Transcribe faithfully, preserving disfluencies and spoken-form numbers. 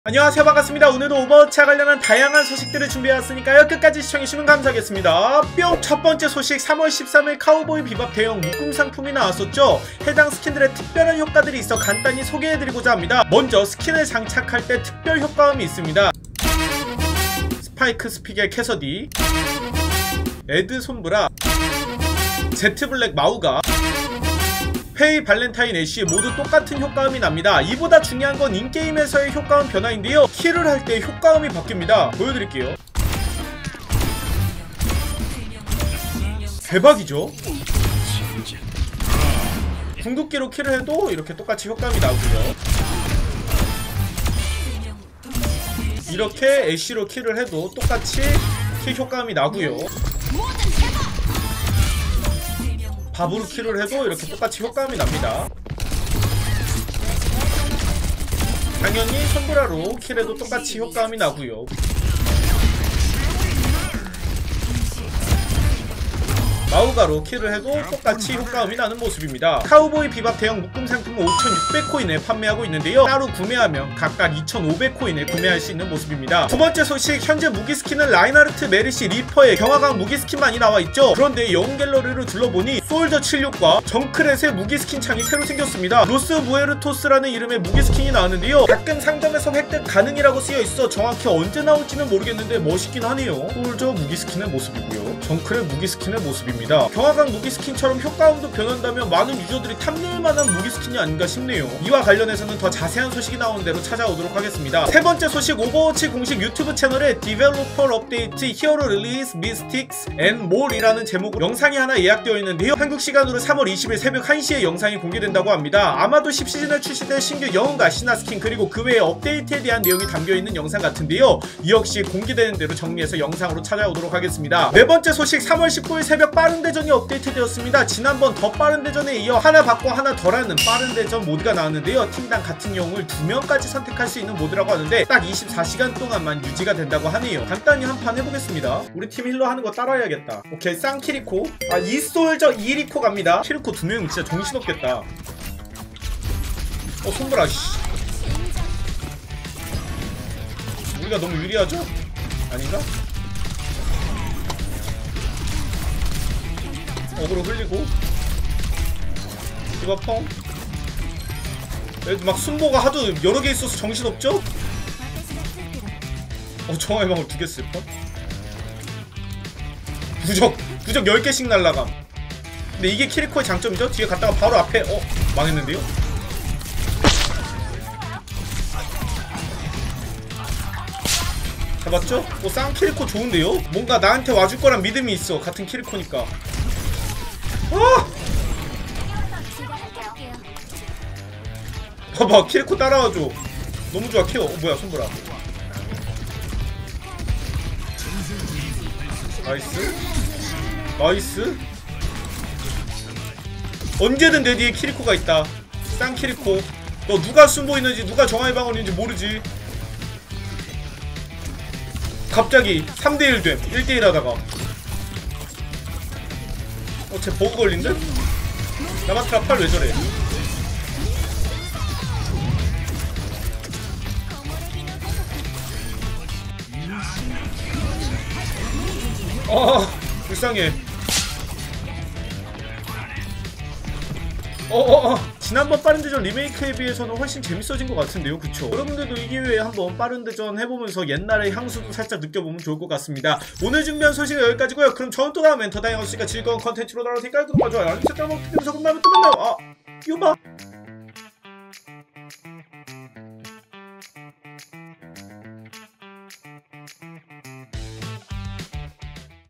안녕하세요, 반갑습니다. 오늘도 오버워치와 관련한 다양한 소식들을 준비해왔으니까요, 끝까지 시청해주시면 감사하겠습니다. 뿅! 첫번째 소식, 삼월 십삼일 카우보이 비밥 대형 묶음 상품이 나왔었죠. 해당 스킨들의 특별한 효과들이 있어 간단히 소개해드리고자 합니다. 먼저 스킨을 장착할 때 특별 효과음이 있습니다. 스파이크 스피겔 캐서디, 에드 손브라, 제트 블랙 마우가, 페이 발렌타인 애쉬 모두 똑같은 효과음이 납니다. 이보다 중요한 건 인게임에서의 효과음 변화인데요, 킬을 할 때 효과음이 바뀝니다. 보여드릴게요. 대박이죠? 궁극기로 킬을 해도 이렇게 똑같이 효과음이 나오고요, 이렇게 애쉬로 킬을 해도 똑같이 킬 효과음이 나고요, 밥으로 킬을 해도 이렇게 똑같이 효과음이 납니다. 당연히 손브라로 킬해도 똑같이 효과음이 나고요, 마우가로 킬을 해도 똑같이 효과음이 나는 모습입니다. 카우보이 비밥 대형 묶음 상품은 오천육백 코인에 판매하고 있는데요, 따로 구매하면 각각 이천오백 코인에 구매할 수 있는 모습입니다. 두번째 소식, 현재 무기 스킨은 라인하르트, 메르시, 리퍼의 경화강 무기 스킨만이 나와있죠. 그런데 영웅 갤러리를 둘러보니 솔저 칠십육과 정크렛의 무기 스킨 창이 새로 생겼습니다. 로스 무에르토스라는 이름의 무기 스킨이 나왔는데요, 가끔 상점에서 획득 가능이라고 쓰여있어 정확히 언제 나올지는 모르겠는데 멋있긴 하네요. 솔저 무기 스킨의 모습이고요, 정크렛 무기 스킨의 모습입니다. 경화강 무기 스킨처럼 효과음도 변한다면 많은 유저들이 탐낼만한 무기 스킨이 아닌가 싶네요. 이와 관련해서는 더 자세한 소식이 나온 대로 찾아오도록 하겠습니다. 세번째 소식, 오버워치 공식 유튜브 채널에 디벨로퍼 업데이트 히어로 릴리스 미스틱스 앤 몰이라는 제목으로 영상이 하나 예약되어 있는데요, 한국 시간으로 삼월 이십일 새벽 한 시에 영상이 공개된다고 합니다. 아마도 십 시즌에 출시될 신규 영웅과 신화 스킨 그리고 그 외의 업데이트에 대한 내용이 담겨있는 영상 같은데요, 이 역시 공개되는 대로 정리해서 영상으로 찾아오도록 하겠습니다. 네번째 소식, 삼월 십구일 새벽 빠른 대전이 업데이트되었습니다. 지난번 더 빠른 대전에 이어 하나 받고 하나 덜하는 빠른 대전 모드가 나왔는데요, 팀당 같은 영웅을 두 명까지 선택할 수 있는 모드라고 하는데 딱 이십사 시간 동안만 유지가 된다고 하네요. 간단히 한 판 해보겠습니다. 우리 팀 힐러 하는 거 따라해야겠다. 오케이, 쌍키리코, 아 이솔저 이리코 갑니다. 키리코 두 명은 진짜 정신없겠다. 어 손브라 씨, 우리가 너무 유리하죠? 아닌가? 어그로 흘리고 디바 펑. 막 순보가 하도 여러 개 있어서 정신없죠? 어 정화의 방울 두 개 쓸 뻔. 부적 부적 열 개씩 날라감. 근데 이게 키리코의 장점이죠? 뒤에 갔다가 바로 앞에 어 망했는데요? 잡았죠? 어 쌍키리코 좋은데요? 뭔가 나한테 와줄 거란 믿음이 있어, 같은 키리코니까. 아! 봐봐, 키리코 따라와줘. 너무 좋아. 키워. 어, 뭐야 손보라. 나이스 나이스. 언제든 내 뒤에 키리코가 있다. 쌍키리코. 너 누가 숨보 있는지 누가 정화의 방울인지 모르지. 갑자기 삼 대 일 됨. 일 대 일 하다가 어, 쟤 버그 걸린데? 야마트라 팔 왜 저래? 아, 불쌍해. 어어어. 지난번 빠른대전 리메이크에 비해서는 훨씬 재밌어진 것 같은데요, 그쵸? 여러분들도 이 기회에 한번 빠른대전 해보면서 옛날의 향수도 살짝 느껴보면 좋을 것 같습니다. 오늘 준비한 소식은 여기까지고요. 그럼 저는 또 다음엔 더 다양한 소식과 즐거운 컨텐츠로 돌아올 테니까 구독과 좋아요, 알림 설정 버튼 누르면서 끝나면 또 만나요. 아, 유바.